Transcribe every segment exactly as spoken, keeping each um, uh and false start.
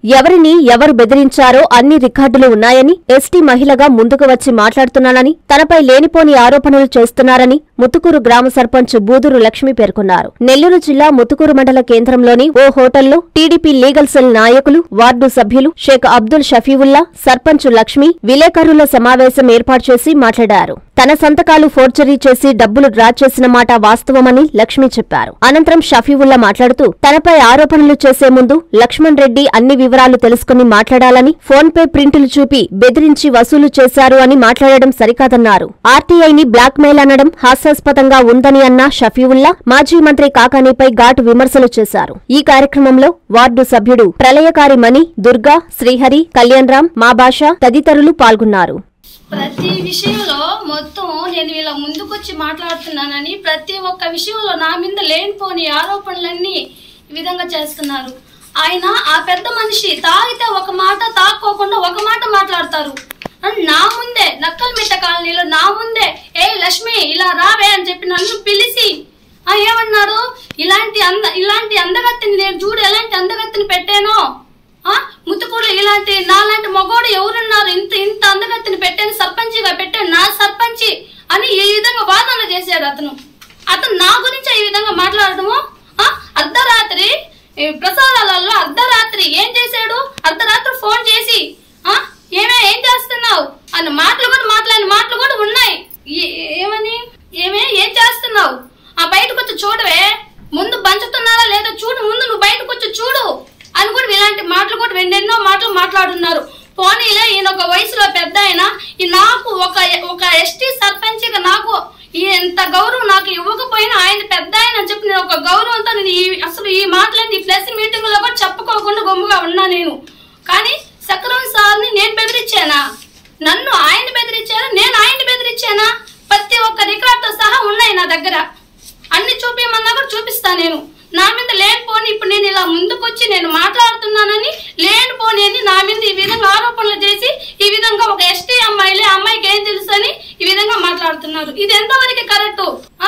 ఎవరిని ఎవరు బెదిరించారో అన్ని రికార్డులు ఉన్నాయని, ఎస్టీ మహిళగా ముందుకు వచ్చి మాట్లాడుతున్నానని, తనపై లేనిపోని ఆరోపణలు చేస్తున్నారని ముత్తుకూరు గ్రామ సర్పంచ్ బూదూరు లక్ష్మి పేర్కొన్నారు. నెల్లూరు జిల్లా ముత్తుకూరు మండల కేంద్రంలోని ఓ హోటల్లో టీడీపీ లీగల్ సెల్ నాయకులు, వార్డు సభ్యులు షేక్ అబ్దుల్ షఫీవుల్లా, సర్పంచ్ లక్ష్మి విలేకరుల సమావేశం ఏర్పాటు చేసి మాట్లాడారు. తన సంతకాలు ఫోర్జరీ చేసి డబ్బులు డ్రా చేసిన మాట వాస్తవమని లక్ష్మి చెప్పారు. అనంతరం షఫీవుల్లా మాట్లాడుతూ తనపై ఆరోపణలు చేసే ముందు లక్ష్మణ్ రెడ్డి అన్ని వివరాలు తెలుసుకుని మాట్లాడాలని, ఫోన్ పే ప్రింటులు చూపి బెదిరించి వసూలు చేశారు అని మాట్లాడడం సరికాదన్నారు. ఆర్టీఐని బ్లాక్ మెయిల్ అనడం హాస్యాస్పదంగా ఉందని అన్న షఫీవుల్లా మాజీ మంత్రి కాకానీపై ఘాటు విమర్శలు చేశారు. ఈ కార్యక్రమంలో వార్డు సభ్యుడు ప్రళయకారి మణి, దుర్గా, శ్రీహరి, కళ్యాణరామ్, మా భాష తదితరులు పాల్గొన్నారు. ప్రతి విషయంలో మొత్తం నేను ఇలా ముందుకొచ్చి మాట్లాడుతున్నానని ప్రతి ఒక్క విషయంలో నా మీద లేనిపోని ఆరోపణలన్నీ ఈ విధంగా చేస్తున్నారు. ఆయన ఆ పెద్ద మనిషి తాగితే ఒక మాట, తాక్కోకుండా ఒక మాట మాట్లాడతారు. నా ముందే నక్కలమిట్ట కాలనీలో నా ముందే ఏ లక్ష్మి ఇలా రావే అని చెప్పి నన్ను పిలిచి ఆ ఏమన్నారు, ఇలాంటి అంద ఇలాంటి అందగత్తిని నేను చూడు ఎలాంటి అందగత్తిని పెట్టానో, ఆ ముత్తుకూరులో ఇలాంటి నాలాంటి మగోడు ఎవరున్నారు, ఇంత ఇంత అందగత్తిని పెట్టాను, సర్పంచిగా పెట్టాను, నా సర్పంచి అని ఈ విధంగా వాదన చేశాడు అతను. అతను నా గురించి ఈ విధంగా మాట్లాడటము. ఆ అర్ధరాత్రి ప్రసాదాలలో అర్ధరాత్రి ఏం చేశాడు, అర్ధరాత్రి ఫోన్ చేసి ఆ ఏమే ఏం చేస్తున్నావు అన్న మాటలు కూడా మాట్లాడిన మాటలు కూడా ఉన్నాయి. ఏమని ఏమే ఏం చేస్తున్నావు, ఆ బయటకు వచ్చి చూడవే, ముందు పంచుతున్నారా లేదా చూడు, ముందు నువ్వు బయటకు వచ్చి చూడు అని కూడా ఇలాంటి మాటలు కూడా ఎన్నెన్నో మాటలు మాట్లాడున్నారు. పోనీలే ఈయన ఒక వయసులో పెద్ద అయినా నాకు ఒక ఒక ఎస్టీ సర్పంచ్గా నాకు ఇంత గౌరవం నాకు ఇవ్వకపోయినా ఆయన పెద్ద ఆయన అని చెప్పి నేను ఒక గౌరవంతో నేను అసలు ఈ మాటలన్నీ ప్రెస్ మీటింగ్ లో కూడా చెప్పుకోకుండా గమ్ముగా ఉన్నా నేను. కానీ సక్రమ్ సార్ని నేను బెదిరించానా, నన్ను ఆయన బెదిరించానా, నేను ఆయన్ని బెదిరించానా, ప్రతి ఒక్క రికార్డుతో సహా ఉన్నాయి నా దగ్గర. అన్ని చూపించమన్నా కూడా చూపిస్తా నేను. నా మీద లేనిపోని ఇప్పుడు నేను ఇలా ముందుకొచ్చి నేను మాట్లాడుతున్నానని లేనిపోని అని నా మీద ఈ విధంగా ఆరోపణలు చేసి ఈ విధంగా ఒక ఎస్టీ అమ్మాయిలే అమ్మాయికి ఏం తెలుసు అని ఈ విధంగా మాట్లాడుతున్నారు. ఇది ఎంతవరకు కరెక్ట్?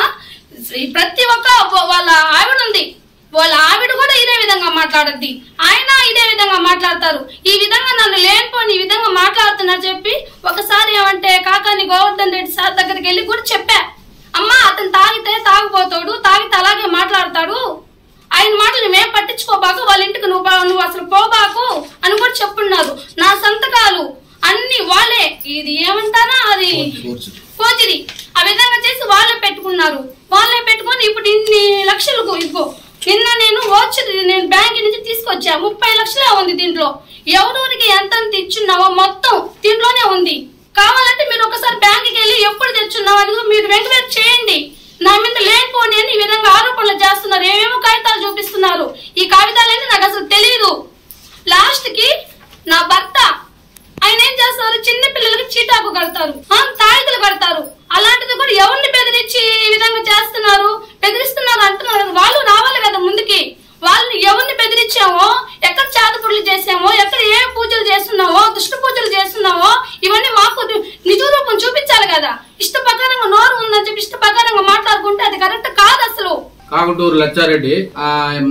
ప్రతి ఒక్క వాళ్ళ ఆవిడ ఉంది, వాళ్ళ ఆవిడ కూడా ఇదే విధంగా మాట్లాడద్ది, ఆయన ఇదే విధంగా మాట్లాడతారు. ఈ విధంగా నన్ను లేనిపోని ఈ విధంగా మాట్లాడుతున్నారు చెప్పి ఒకసారి ఏమంటే కాకాని గోవర్ధన్ రెడ్డి సార్ దగ్గరికి వెళ్ళి కూడా చెప్పా, అమ్మా అతను తాగితే తాగిపోతాడు, తాగితే అలాగే మాట్లాడతాడు, ఆయన మాటలు నువ్వేం పట్టించుకోబాకు, వాళ్ళ ఇంటికి నువ్వు నువ్వు అసలు పోబాకు అని కూడా చెప్పున్నారు. నా సంతకాలు అన్ని వాళ్ళే, ఇది ఏమంటారా అది ఫోర్జరీ, ఆ విధంగా చేసి వాళ్ళే పెట్టుకున్నారు. వాళ్ళే పెట్టుకొని ఇప్పుడు ఇన్ని లక్షలకు ఇదిగో నిన్న నేను వచ్చి నేను బ్యాంక్ నుంచి తీసుకొచ్చా, ముప్పై లక్షలే ఉంది దీంట్లో. ఎవరూరికి ఎంత ఇచ్చున్నావో మొత్తం దీంట్లోనే ఉంది. కావాలంటే మీరు ఒకసారి బ్యాంకుకి వెళ్ళి ఎప్పుడు తెచ్చున్నావు అని మీరు వెంటనే చేయండి. నా మీద లేకపోని అని ఈ విధంగా ఆరోపణలు చేస్తున్నారు, ఏమేమో కాగితాలు చూపిస్తున్నారు. ఈ కాగితాలన్నీ నాకు అసలు తెలియదు. లాస్ట్ కి నా భర్త ఆయన ఏం చేస్తారు, చిన్న పిల్లలకి చీటాకు కడతారు, తాయితలు కడతారు. అలాంటిది కూడా ఎవరిని బెదిరించి ఈ విధంగా చేస్తున్నారు, బెదిరిస్తున్నారు అంటున్నారు. వాళ్ళు రావాలి కదా ముందుకి. వాళ్ళని ఎవరిని బెదిరించామో, ఎక్కడ చేతపుడులు చేసామో, ఎక్కడ ఏ పూజలు చేస్తున్నామో, దుష్ట పూజలు చేస్తున్నామో ఇవన్నీ మాకు నిజ రూపం చూపించాలి కదా. ఇష్ట ప్రకారంగా నోరు ఉందని చెప్పి ఇష్ట ప్రకారంగా మాట్లాడుకుంటే అది కరెక్ట్ కాదు అసలు. కాకటూరు లచ్చారెడ్డి ఆ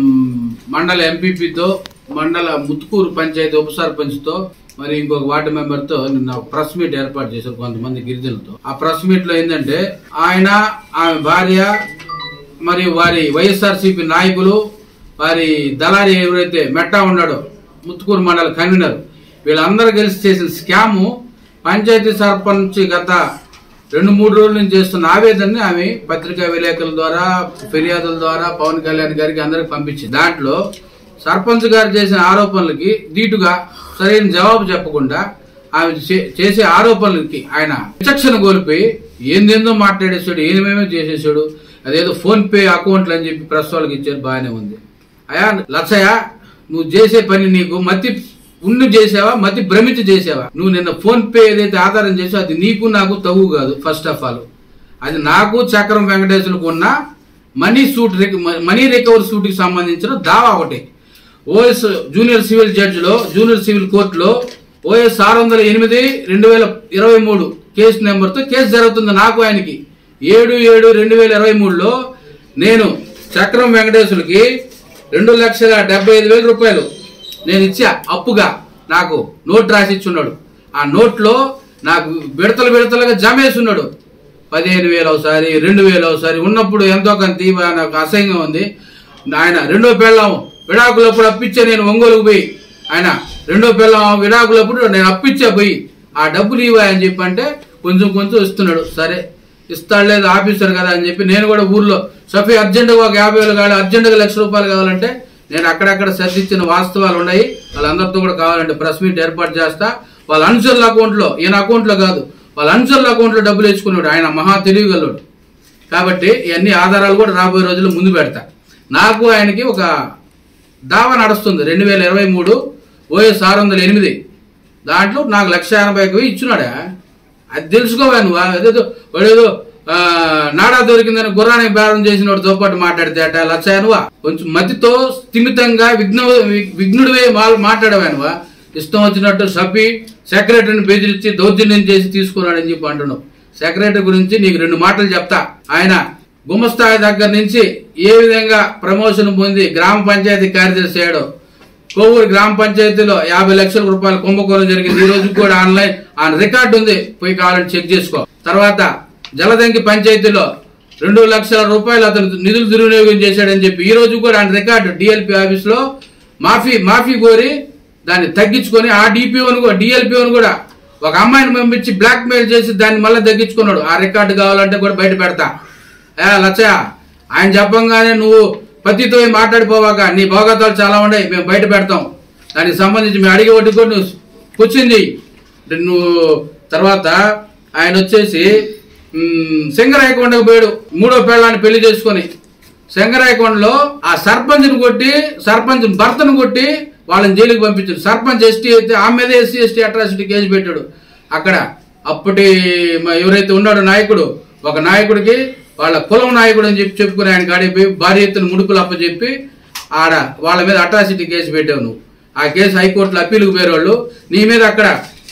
మండల ఎంపీపీతో, మండల ముత్తుకూరు పంచాయతీ ఉప సర్పంచ్ తో, మరి ఇంకొక వార్డు మెంబర్ తో నిన్న ప్రెస్ మీట్ ఏర్పాటు చేశారు కొంతమంది గిరిజనులతో. ఆ ప్రెస్ మీట్ లో ఏంటంటే ఆయన, ఆమె భార్య, మరి వారి వైఎస్ఆర్సీపీ నాయకులు, వారి దళారి ఎవరైతే మెట్టా ఉన్నాడో ముత్తుకూరు మండల కన్వీనర్, వీళ్ళందరూ కలిసి చేసిన స్కాము పంచాయతీ సర్పంచ్ గత రెండు మూడు రోజుల నుంచి చేస్తున్న ఆవేదనని ఆమె పత్రికా విలేకరుల ద్వారా, ఫిర్యాదుల ద్వారా పవన్ కళ్యాణ్ గారికి అందరికి పంపించింది. దాంట్లో సర్పంచ్ గారు చేసిన ఆరోపణలకి ధీటుగా సరైన జవాబు చెప్పకుండా ఆమె చేసే ఆరోపణలకి ఆయన విచక్షణ కోల్పోయి ఏందేందో మాట్లాడేసాడు, ఏమేమో చేసేసాడు. అదేదో ఫోన్ పే అకౌంట్లు అని చెప్పి ప్రెస్ వాళ్ళకి ఇచ్చారు, బాగానే ఉంది. అయా లచ్చయ్య, నువ్వు చేసే పని నీకు మతి ఉండి చేసావా, మతి భ్రమించి చేసావా? నువ్వు నిన్న ఫోన్ పే ఏదైతే ఆధారం చేసావో అది నీకు నాకు తగు కాదు. ఫస్ట్ ఆఫ్ ఆల్ అది నాకు చక్రం వెంకటేశ్వరకు ఉన్న money suit money recovery suit కి సంబంధించిన దావా ఒకటి. ఓఎస్ జూనియర్ సివిల్ జడ్జిలో, జూనియర్ సివిల్ కోర్టులో ఓఎస్ ఆరు వందల ఎనిమిది రెండు వేల ఇరవై మూడు కేసు నెంబర్తో కేసు జరుగుతుంది నాకు ఆయనకి. ఏడు ఏడు రెండు వేల ఇరవై మూడులో నేను చక్రం వెంకటేశ్వరకి రెండు లక్షల డెబ్బై ఐదు వేల రూపాయలు నేను ఇచ్చా అప్పుగా, నాకు నోట్ రాసి ఇచ్చున్నాడు. ఆ నోట్లో నాకు విడతలు విడతలుగా జమేస్తున్నాడు. పదిహేను వేలు ఒకసారి, రెండు వేలు ఒకసారి ఉన్నప్పుడు ఎంతో కొంత నాకు అసహ్యంగా ఉంది. ఆయన రెండో పెళ్ళాం విడాకులప్పుడు అప్పిచ్చా, నేను ఒంగోలుకు పోయి ఆయన రెండో పెళ్ళాం విడాకులప్పుడు నేను అప్పిచ్చా పోయి ఆ డబ్బులు ఇవ్వా అని చెప్పి అంటే కొంచెం కొంచెం ఇస్తున్నాడు. సరే ఇస్తాడు లేదు ఆఫీసర్ కదా అని చెప్పి నేను కూడా ఊర్లో సఫీ అర్జెంటుగా ఒక యాభై వేలు కావాలి, అర్జెంటుగా లక్ష రూపాయలు కావాలంటే నేను అక్కడక్కడ సర్దిచ్చిన వాస్తవాలు ఉన్నాయి. వాళ్ళందరితో కూడా కావాలంటే ప్రెస్ మీట్ ఏర్పాటు చేస్తా. వాళ్ళ అనుచరుల అకౌంట్లో, ఈయన అకౌంట్లో కాదు, వాళ్ళ అనుచరుల అకౌంట్లో డబ్బులు వేసుకున్నాడు. ఆయన మహా తెలివిగలడు కాబట్టి ఇవన్నీ ఆధారాలు కూడా రాబోయే రోజుల్లో ముందు పెడతా. నాకు ఆయనకి ఒక దావా నడుస్తుంది. రెండు వేల ఇరవై మూడు ఓఎస్ ఆరు వందల ఎనిమిది దాంట్లో నాకు లక్ష ఎనభైకి ఇచ్చున్నాడా. అది తెలుసుకోవా నువ్వు? అదేదో వాడేదో నాడా దొరికిందని గుర్రానికి బేరం చేసిన వాడితో పాటు మాట్లాడితే అట లక్ష నువ్వా? కొంచెం మతితో స్థిమితంగా విఘ్న విఘ్నుడివే మాట్లాడవా నువ్వా? ఇష్టం వచ్చినట్టు సపి సెక్రటరీని బెదిరించి దౌర్జన్యం చేసి తీసుకున్నాడని చెప్పి అంటున్నావు. సెక్రటరీ గురించి నీకు రెండు మాటలు చెప్తా. ఆయన గుమస్థాయి దగ్గర నుంచి ఏ విధంగా ప్రమోషన్ పొంది గ్రామ పంచాయతీ కార్యదర్శి అయ్యాడో, కోవూరు గ్రామ పంచాయతీలో యాభై లక్షల రూపాయల కుంభకోణం జరిగింది. ఈ రోజు కూడా ఆన్లైన్ ఆ రికార్డు ఉంది, పోయి కావాలని చెక్ చేసుకో. తర్వాత జలదంకి పంచాయతీలో రెండు లక్షల రూపాయలు అతను నిధులు దుర్వినియోగం చేశాడని చెప్పి ఈ రోజు కూడా ఆయన రికార్డు డిఎల్పి ఆఫీస్ లో మాఫీ మాఫీ కోరి దాన్ని తగ్గించుకొని ఆ డిపిఓను కూడా డిఎల్పిఓను కూడా ఒక అమ్మాయిని పంపించి బ్లాక్ మెయిల్ చేసి దాన్ని మళ్ళీ తగ్గించుకున్నాడు. ఆ రికార్డు కావాలంటే కూడా బయట పెడతా. ఏ లచ్చయ్య, ఆయన చెప్పంగానే నువ్వు పతితో మాట్లాడిపోవాక నీ భోగతాలు చాలా ఉన్నాయి, మేము బయట పెడతాం. దానికి సంబంధించి మేము అడిగి ఒకటి కూడా నువ్వు కూర్చుంది నువ్వు. తర్వాత ఆయన వచ్చేసి సింగరాయకొండకు పోయాడు మూడో పెళ్ళాన్ని పెళ్లి చేసుకుని. సింగరాయకొండలో ఆ సర్పంచ్ను కొట్టి సర్పంచ్ భర్తను కొట్టి వాళ్ళని జైలుకి పంపించాడు. సర్పంచ్ ఎస్టీ అయితే ఆమె మీద ఎస్సీ ఎస్టీ అట్రాసిటీ కేసు పెట్టాడు. అక్కడ అప్పటి ఎవరైతే ఉన్నాడో నాయకుడు, ఒక నాయకుడికి వాళ్ళ కులం నాయకుడు అని చెప్పి చెప్పుకుని ఆయన కాడిపోయి భారీ ఎత్తున ముడుపులు అప్పచెప్పి ఆడ వాళ్ళ మీద అట్రాసిటీ కేసు పెట్టావు నువ్వు. ఆ కేసు హైకోర్టులో అప్పీలుకు పోయేవాళ్ళు. నీ మీద అక్కడ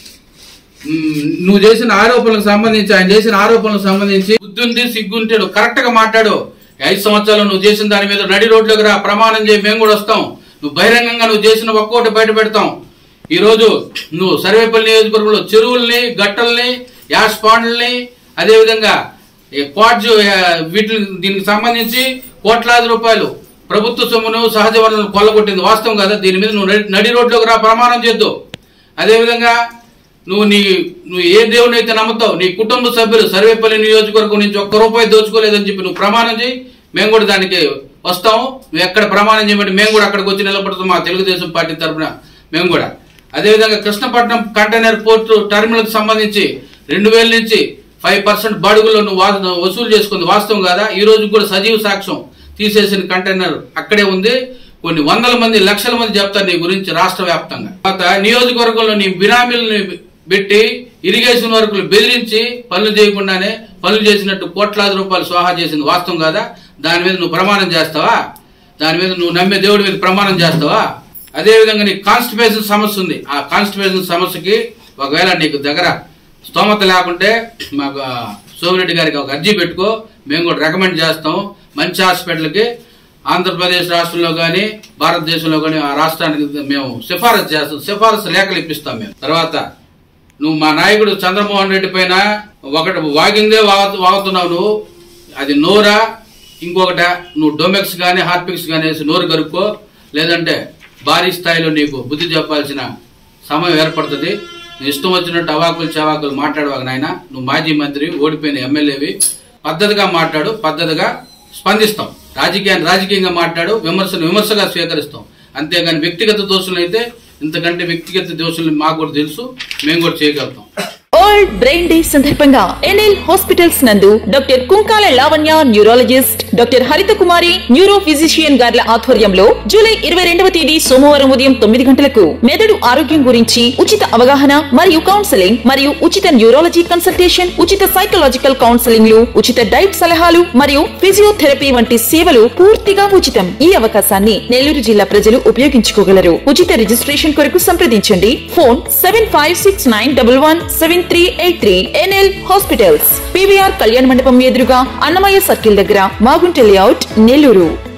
నువ్వు చేసిన ఆరోపణలకు సంబంధించి ఆయన చేసిన ఆరోపణలకు సంబంధించి బుద్ధుంది సిగ్గుంటాడు, కరెక్ట్ గా మాట్లాడు. ఐదు సంవత్సరాలు నువ్వు చేసిన దాని మీద నడి రోడ్లోకి రా, ప్రమాణం చేయి, మేము కూడా వస్తాం. నువ్వు బహిరంగంగా నువ్వు చేసిన ఒక్కోటి బయట పెడతాం. ఈ రోజు నువ్వు సర్వేపల్లి నియోజకవర్గంలో చెరువుల్ని, గట్టల్ని, యాష్ పాండ్లని, అదేవిధంగా క్వాడ్జ్ వీటి దీనికి సంబంధించి కోట్లాది రూపాయలు ప్రభుత్వ సొమ్మును సహజ వనరులను కొల్లగొట్టింది వాస్తవం కదా. దీని మీద నువ్వు నడి రోడ్లోకి రా, ప్రమాణం చేద్దు. అదేవిధంగా నువ్వు నీ నువ్వు ఏ దేవుని అయితే నమ్ముతావు, నీ కుటుంబ సభ్యులు సర్వేపల్లి నియోజకవర్గం నుంచి ఒక్క రూపాయి దోచుకోలేదని చెప్పి నువ్వు ప్రమాణం చేయి, మేము కూడా దానికి వస్తాము. నువ్వు ఎక్కడ ప్రమాణం చేయమంటే మేము కూడా అక్కడికి వచ్చి నిలబడతాం, మా తెలుగుదేశం పార్టీ తరఫున మేము కూడా. అదేవిధంగా కృష్ణపట్నం కంటైనర్ పోర్టు టెర్మినల్ కి సంబంధించి రెండు వేల నుంచి ఫైవ్ పర్సెంట్ బాడుగుల్లో నువ్వు వసూలు చేసుకుంది వాస్తవం కాదా? ఈ రోజు కూడా సజీవ సాక్ష్యం తీసేసిన కంటైనర్ అక్కడే ఉంది. కొన్ని వందల మంది లక్షల మంది చెప్తారు నీ గురించి రాష్ట్ర వ్యాప్తంగా. తర్వాత నియోజకవర్గంలో నీ బినామీలను పెట్టి ఇరిగేషన్ వర్కులు బెదిరించి పనులు చేయకుండానే పనులు చేసినట్టు కోట్లాది రూపాయలు స్వాహా చేసింది వాస్తవం కాదా? దాని మీద నువ్వు ప్రమాణం చేస్తావా? దాని మీద నువ్వు నమ్మే దేవుడి మీద ప్రమాణం చేస్తావా? అదేవిధంగా నీకు కాన్స్టిపేషన్ సమస్య ఉంది. ఆ కాన్స్టిపేషన్ సమస్యకి ఒకవేళ నీకు దగ్గర స్తోమత లేకుంటే మాకు సోమిరెడ్డి గారికి ఒక అర్జీ పెట్టుకో, మేము కూడా రికమెండ్ చేస్తాం. మంచి హాస్పిటల్కి ఆంధ్రప్రదేశ్ రాష్ట్రంలో కానీ భారతదేశంలో కానీ ఆ రాష్ట్రానికి మేము సిఫారసు చేస్తాం, సిఫారసు లేఖలు ఇప్పిస్తాం మేము. తర్వాత నువ్వు మా నాయకుడు చంద్రమోహన్ రెడ్డి పైన ఒకటి వాగిందే వాగుతున్నావు నువ్వు. అది నోరా ఇంకొకట నువ్వు డొమెక్స్ కానీ హార్పిక్స్ కానీ వేసి నోరు కరుక్కో, లేదంటే భారీ స్థాయిలో నీకు బుద్ధి చెప్పాల్సిన సమయం ఏర్పడుతుంది. నువ్వు ఇష్టం వచ్చినట్టు అవాకులు చవాకులు మాట్లాడవాక నాయన. నువ్వు మాజీ మంత్రి, ఓడిపోయిన ఎమ్మెల్యేవి. పద్ధతిగా మాట్లాడు, పద్ధతిగా స్పందిస్తాం. రాజకీయాన్ని రాజకీయంగా మాట్లాడు, విమర్శను విమర్శగా స్వీకరిస్తాం. అంతేగాని వ్యక్తిగత దోషులు అయితే ఇంతకంటే వ్యక్తిగత దోషులు మాకు కూడా తెలుసు, మేము కూడా చేయగలుగుతాం. వరల్డ్ బ్రెయిన్ డే సందర్భంగా ఎన్ఎల్ హాస్పిటల్స్ నందు doctor Kunkala Lavanya neurologist, doctor Haritha Kumari neuro physician గార్ల ఆధ్వర్యంలో జూలై ఇరవై రెండవ తేదీ సోమవారం ఉదయం తొమ్మిది గంటలకు మెదడు ఆరోగ్యం గురించి ఉచిత అవగాహన మరియు కౌన్సెలింగ్ మరియు ఉచిత న్యూరాలజీ కన్సల్టేషన్, ఉచిత సైకలాజికల్ కౌన్సెలింగ్లు, ఉచిత డైట్ సలహాలు మరియు ఫిజియోథెరపీ వంటి సేవలు పూర్తిగా ఉచితం. ఈ అవకాశాన్ని నెల్లూరు జిల్లా ప్రజలు ఉపయోగించుకోగలరు. ఉచిత రిజిస్ట్రేషన్ కొరకు సంప్రదించండి. Phone seven five six nine double one seven three eight three. NL hospitals, PVR Kalyana Mandapam ఎదురుగా అన్నమయ్య సర్కిల్ దగ్గర, మాగుంట లేఅవుట్, నెల్లూరు.